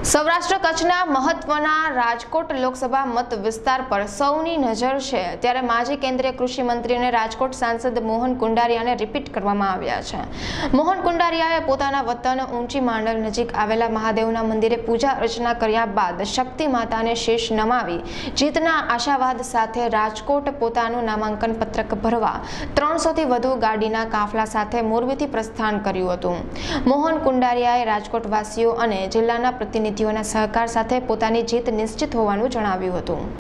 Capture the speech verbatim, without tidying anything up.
સૌરાષ્ટ્ર કચ્છના મહત્વના રાજકોટ લોકસભા મત વિસ્તાર પર સૌની નજર છે ત્યારે માજી કેન્દ્રીય કૃષિ મંત્રી અને રાજકોટ સાંસદ મોહન કુંડારિયાને રિપીટ કરવામાં આવ્યા છે। મોહન કુંડારિયાએ પોતાના વતન ઊંચી માંડલ નજીક આવેલા મહાદેવના મંદિરે પૂજા અર્ચના કર્યા બાદ શક્તિ માતાને શીશ નમાવી જીતના આશાવાદ સાથે રાજકોટ પોતાનું નામાંકન પત્રક ભરવા ત્રણસો થી વધુ ગાડીના કાફલા સાથે મોરબીથી પ્રસ્થાન કર્યું હતું। મોહન કુંડારિયાએ રાજકોટ વાસીઓ અને જિલ્લાના પ્રતિનિધિઓના સહકાર સાથે પોતાની જીત નિશ્ચિત હોવાનું જણાવ્યું હતું।